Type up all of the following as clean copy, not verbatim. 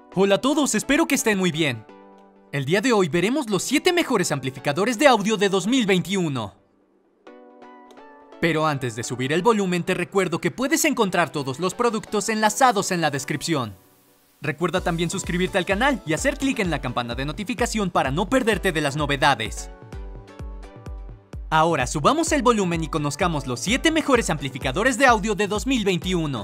Hola a todos, espero que estén muy bien. El día de hoy veremos los 7 mejores amplificadores de audio de 2021. Pero antes de subir el volumen te recuerdo que puedes encontrar todos los productos enlazados en la descripción. Recuerda también suscribirte al canal y hacer clic en la campana de notificación para no perderte de las novedades. Ahora subamos el volumen y conozcamos los 7 mejores amplificadores de audio de 2021.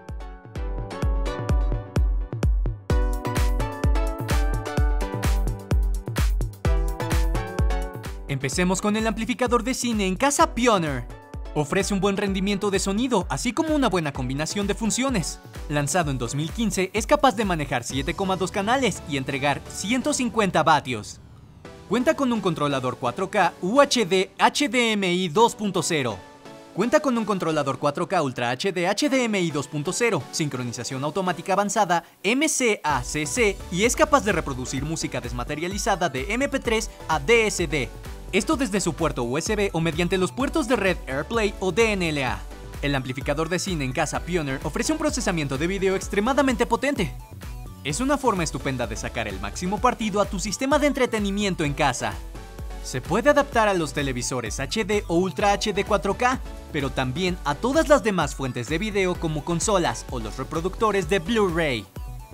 Empecemos con el amplificador de cine en casa Pioneer. Ofrece un buen rendimiento de sonido, así como una buena combinación de funciones. Lanzado en 2015, es capaz de manejar 7,2 canales y entregar 150 vatios. Cuenta con un controlador 4K UHD HDMI 2.0. Cuenta con un controlador 4K Ultra HD HDMI 2.0, sincronización automática avanzada MCACC y es capaz de reproducir música desmaterializada de MP3 a DSD. Esto desde su puerto USB o mediante los puertos de red AirPlay o DNLA. El amplificador de cine en casa Pioneer ofrece un procesamiento de video extremadamente potente. Es una forma estupenda de sacar el máximo partido a tu sistema de entretenimiento en casa. Se puede adaptar a los televisores HD o Ultra HD 4K, pero también a todas las demás fuentes de video como consolas o los reproductores de Blu-ray.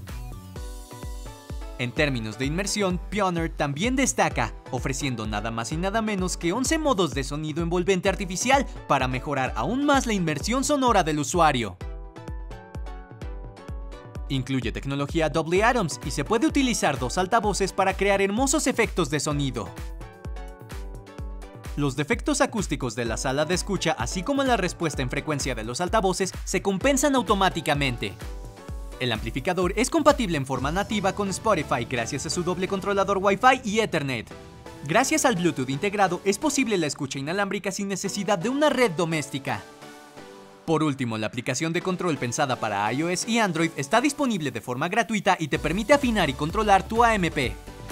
En términos de inmersión, Pioneer también destaca, ofreciendo nada más y nada menos que 11 modos de sonido envolvente artificial para mejorar aún más la inmersión sonora del usuario. Incluye tecnología Dolby Atmos y se puede utilizar 2 altavoces para crear hermosos efectos de sonido. Los defectos acústicos de la sala de escucha, así como la respuesta en frecuencia de los altavoces, se compensan automáticamente. El amplificador es compatible en forma nativa con Spotify gracias a su doble controlador Wi-Fi y Ethernet. Gracias al Bluetooth integrado es posible la escucha inalámbrica sin necesidad de una red doméstica. Por último, la aplicación de control pensada para iOS y Android está disponible de forma gratuita y te permite afinar y controlar tu AMP.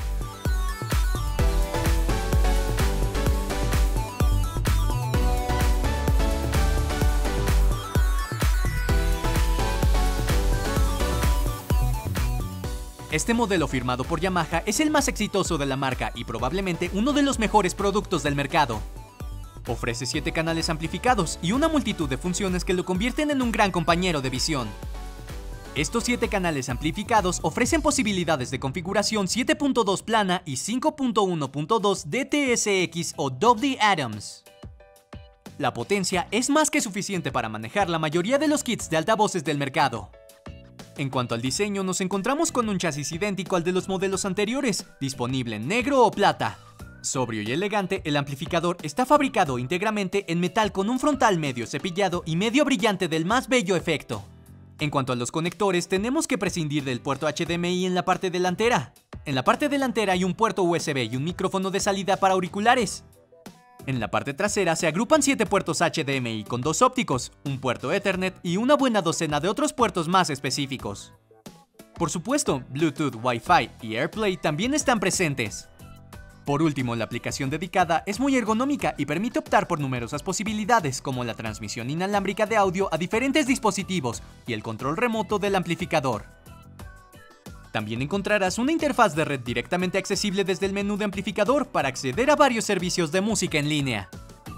Este modelo firmado por Yamaha es el más exitoso de la marca y probablemente uno de los mejores productos del mercado. Ofrece 7 canales amplificados y una multitud de funciones que lo convierten en un gran compañero de visión. Estos 7 canales amplificados ofrecen posibilidades de configuración 7.2 plana y 5.1.2 DTS:X o Dolby Atmos. La potencia es más que suficiente para manejar la mayoría de los kits de altavoces del mercado. En cuanto al diseño, nos encontramos con un chasis idéntico al de los modelos anteriores, disponible en negro o plata. Sobrio y elegante, el amplificador está fabricado íntegramente en metal con un frontal medio cepillado y medio brillante del más bello efecto. En cuanto a los conectores, tenemos que prescindir del puerto HDMI en la parte delantera. En la parte delantera hay un puerto USB y un micrófono de salida para auriculares. En la parte trasera se agrupan 7 puertos HDMI con 2 ópticos, un puerto Ethernet y una buena docena de otros puertos más específicos. Por supuesto, Bluetooth, Wi-Fi y AirPlay también están presentes. Por último, la aplicación dedicada es muy ergonómica y permite optar por numerosas posibilidades como la transmisión inalámbrica de audio a diferentes dispositivos y el control remoto del amplificador. También encontrarás una interfaz de red directamente accesible desde el menú de amplificador para acceder a varios servicios de música en línea.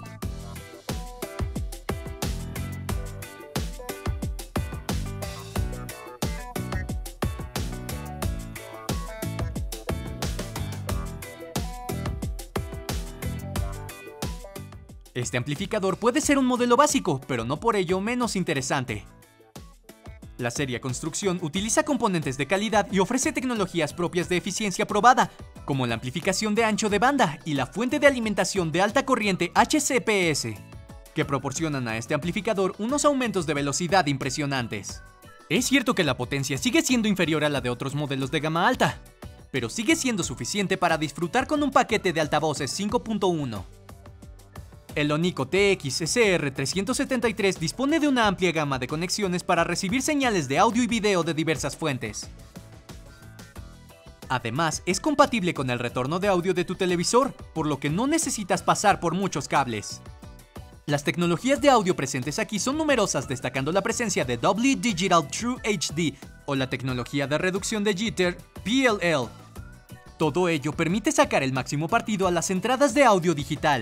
Este amplificador puede ser un modelo básico, pero no por ello menos interesante. La serie Construcción utiliza componentes de calidad y ofrece tecnologías propias de eficiencia probada, como la amplificación de ancho de banda y la fuente de alimentación de alta corriente HCPS, que proporcionan a este amplificador unos aumentos de velocidad impresionantes. Es cierto que la potencia sigue siendo inferior a la de otros modelos de gama alta, pero sigue siendo suficiente para disfrutar con un paquete de altavoces 5.1. El Onico TX-SR373 dispone de una amplia gama de conexiones para recibir señales de audio y video de diversas fuentes. Además, es compatible con el retorno de audio de tu televisor, por lo que no necesitas pasar por muchos cables. Las tecnologías de audio presentes aquí son numerosas, destacando la presencia de Dolby Digital True HD o la tecnología de reducción de jitter, PLL. Todo ello permite sacar el máximo partido a las entradas de audio digital.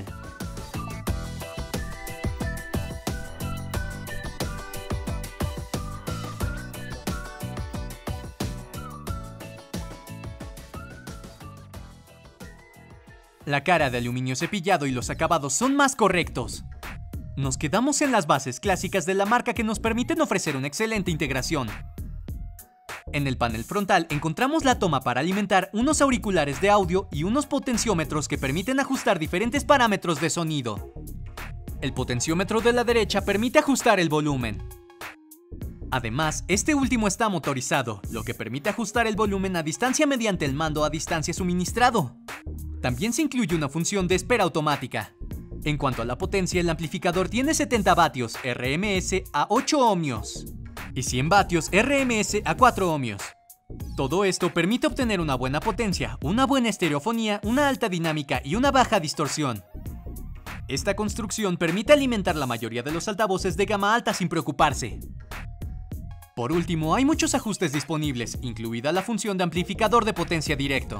La cara de aluminio cepillado y los acabados son más correctos. Nos quedamos en las bases clásicas de la marca que nos permiten ofrecer una excelente integración. En el panel frontal encontramos la toma para alimentar unos auriculares de audio y unos potenciómetros que permiten ajustar diferentes parámetros de sonido. El potenciómetro de la derecha permite ajustar el volumen. Además, este último está motorizado, lo que permite ajustar el volumen a distancia mediante el mando a distancia suministrado. También se incluye una función de espera automática. En cuanto a la potencia, el amplificador tiene 70 vatios RMS a 8 ohmios y 100 vatios RMS a 4 ohmios. Todo esto permite obtener una buena potencia, una buena estereofonía, una alta dinámica y una baja distorsión. Esta construcción permite alimentar la mayoría de los altavoces de gama alta sin preocuparse. Por último, hay muchos ajustes disponibles, incluida la función de amplificador de potencia directo.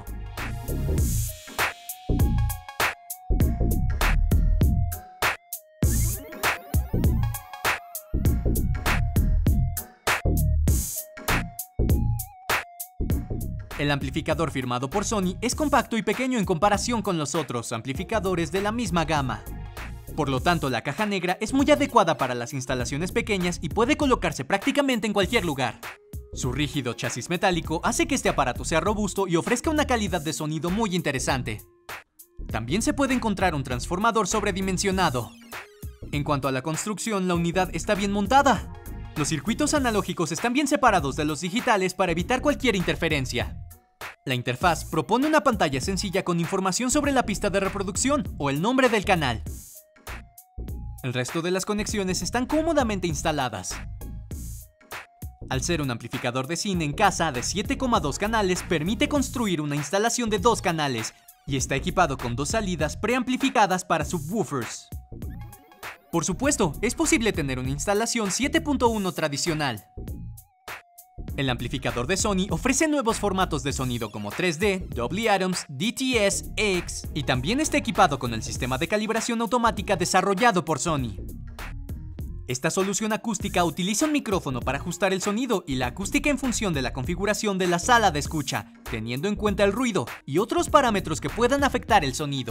El amplificador firmado por Sony es compacto y pequeño en comparación con los otros amplificadores de la misma gama. Por lo tanto, la caja negra es muy adecuada para las instalaciones pequeñas y puede colocarse prácticamente en cualquier lugar. Su rígido chasis metálico hace que este aparato sea robusto y ofrezca una calidad de sonido muy interesante. También se puede encontrar un transformador sobredimensionado. En cuanto a la construcción, la unidad está bien montada. Los circuitos analógicos están bien separados de los digitales para evitar cualquier interferencia. La interfaz propone una pantalla sencilla con información sobre la pista de reproducción o el nombre del canal. El resto de las conexiones están cómodamente instaladas. Al ser un amplificador de cine en casa de 7,2 canales, permite construir una instalación de 2 canales y está equipado con 2 salidas preamplificadas para subwoofers. Por supuesto, es posible tener una instalación 7.1 tradicional. El amplificador de Sony ofrece nuevos formatos de sonido como 3D, Dolby Atmos, DTS, X y también está equipado con el sistema de calibración automática desarrollado por Sony. Esta solución acústica utiliza un micrófono para ajustar el sonido y la acústica en función de la configuración de la sala de escucha, teniendo en cuenta el ruido y otros parámetros que puedan afectar el sonido.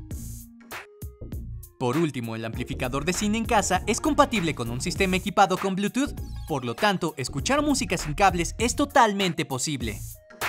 Por último, el amplificador de cine en casa es compatible con un sistema equipado con Bluetooth, por lo tanto, escuchar música sin cables es totalmente posible.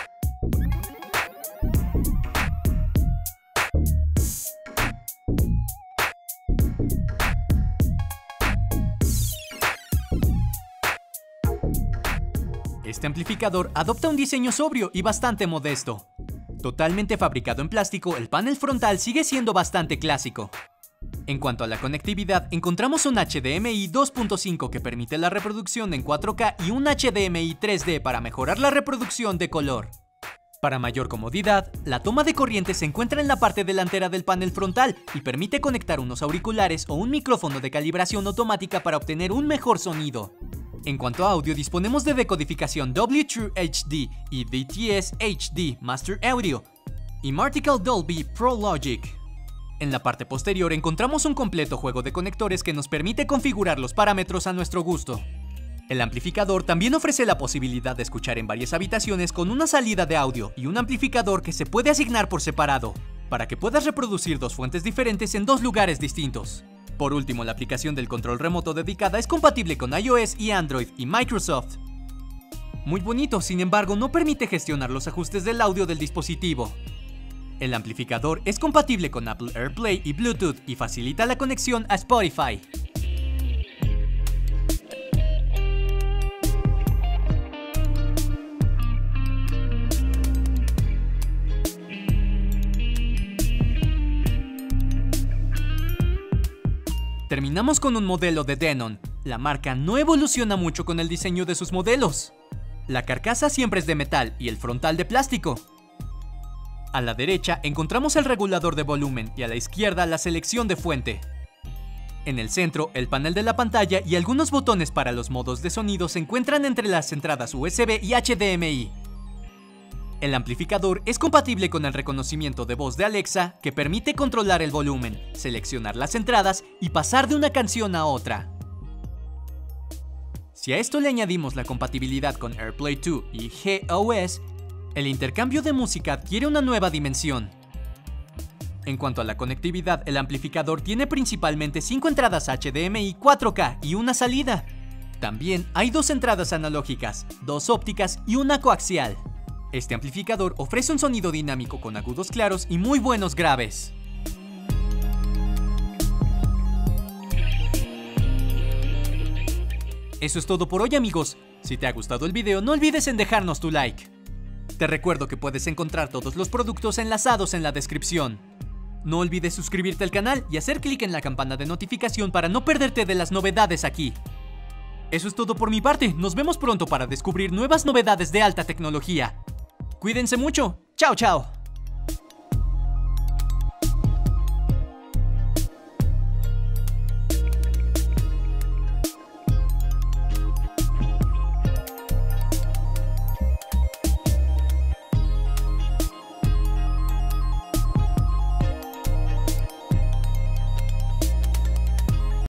Este amplificador adopta un diseño sobrio y bastante modesto. Totalmente fabricado en plástico, el panel frontal sigue siendo bastante clásico. En cuanto a la conectividad, encontramos un HDMI 2.5 que permite la reproducción en 4K y un HDMI 3D para mejorar la reproducción de color. Para mayor comodidad, la toma de corriente se encuentra en la parte delantera del panel frontal y permite conectar unos auriculares o un micrófono de calibración automática para obtener un mejor sonido. En cuanto a audio, disponemos de decodificación W-True HD y DTS HD Master Audio y Martical Dolby Pro Logic. En la parte posterior encontramos un completo juego de conectores que nos permite configurar los parámetros a nuestro gusto. El amplificador también ofrece la posibilidad de escuchar en varias habitaciones con una salida de audio y un amplificador que se puede asignar por separado, para que puedas reproducir 2 fuentes diferentes en 2 lugares distintos. Por último, la aplicación del control remoto dedicada es compatible con iOS y Android y Microsoft. Muy bonito, sin embargo, no permite gestionar los ajustes del audio del dispositivo. El amplificador es compatible con Apple AirPlay y Bluetooth y facilita la conexión a Spotify. Terminamos con un modelo de Denon. La marca no evoluciona mucho con el diseño de sus modelos. La carcasa siempre es de metal y el frontal de plástico. A la derecha encontramos el regulador de volumen y a la izquierda la selección de fuente. En el centro, el panel de la pantalla y algunos botones para los modos de sonido se encuentran entre las entradas USB y HDMI. El amplificador es compatible con el reconocimiento de voz de Alexa, que permite controlar el volumen, seleccionar las entradas y pasar de una canción a otra. Si a esto le añadimos la compatibilidad con AirPlay 2 y GOS, el intercambio de música adquiere una nueva dimensión. En cuanto a la conectividad, el amplificador tiene principalmente 5 entradas HDMI 4K y una salida. También hay 2 entradas analógicas, 2 ópticas y una coaxial. Este amplificador ofrece un sonido dinámico con agudos claros y muy buenos graves. Eso es todo por hoy, amigos. Si te ha gustado el video, no olvides en dejarnos tu like. Te recuerdo que puedes encontrar todos los productos enlazados en la descripción. No olvides suscribirte al canal y hacer clic en la campana de notificación para no perderte de las novedades aquí. Eso es todo por mi parte. Nos vemos pronto para descubrir nuevas novedades de alta tecnología. Cuídense mucho. Chao, chao.